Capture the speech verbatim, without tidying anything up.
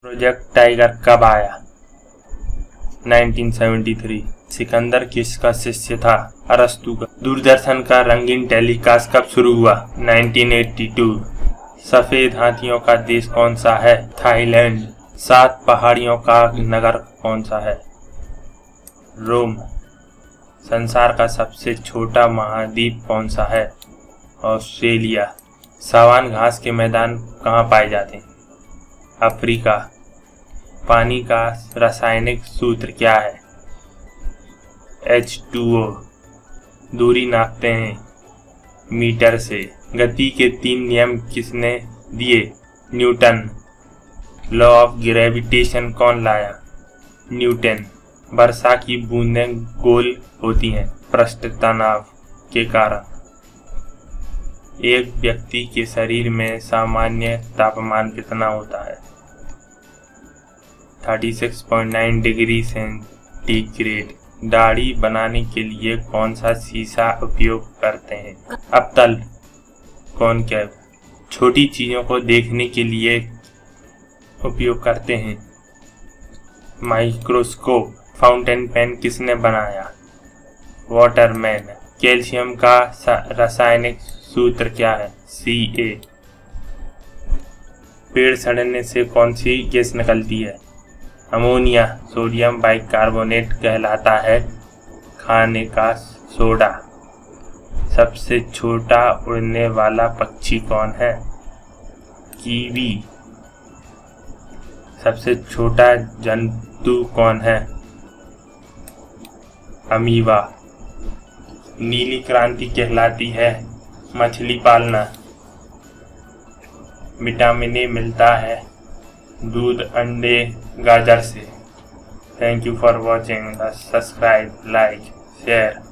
Project tiger कब आया? Nineteen seventy three. Sikandar किसका शिष्य था? अरस्तु का। दूरदर्शन का रंगीन टेलीकास्ट कब शुरू हुआ? Nineteen eighty two. सफेद हाथियों का देश कौन सा है? थाईलैंड। सात पहाड़ियों का नगर कौन सा है? रोम। संसार का सबसे छोटा महाद्वीप कौन सा है? ऑस्ट्रेलिया। सावान घास के मैदान कहाँ पाए जाते हैं? अफ्रीका। पानी का रासायनिक सूत्र क्या है? H two O. दूरी नापते हैं मीटर से। गति के तीन नियम किसने दिए? न्यूटन। लॉ ऑफ ग्रेविटेशन कौन लाया? न्यूटन। वर्षा की बूंदें गोल होती हैं पृष्ठ तनाव के कारण। एक व्यक्ति के शरीर में सामान्य तापमान कितना होता है? छत्तीस पॉइंट नौ डिग्री सेंटीग्रेड। दाढ़ी बनाने के लिए कौन सा शीशा उपयोग करते हैं? अब्तल। कौन क्या छोटी चीजों को देखने के लिए उपयोग करते हैं? माइक्रोस्कोप। फाउंटेन पेन किसने बनाया? वाटरमैन। कैल्शियम का रासायनिक सूत्र क्या है? सी ए। पेड़ सड़ने से कौन सी गैस निकलती है? अमोनिया। सोडियम बाइकार्बोनेट कहलाता है खाने का सोडा। सबसे छोटा उड़ने वाला पक्षी कौन है? कीवी। सबसे छोटा जंतु कौन है? अमीबा। नीली क्रांति कहलाती है मछली पालना। विटामिन ए मिलता है दूध, अंडे, गाजर से। Thank you for watching. Subscribe, like, share.